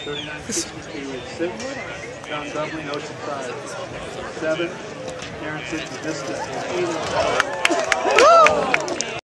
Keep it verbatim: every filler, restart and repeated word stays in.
thirty-nine sixty-two in six. John Dudley, Ocean five. Seven. Karen Sidney Vista in eight.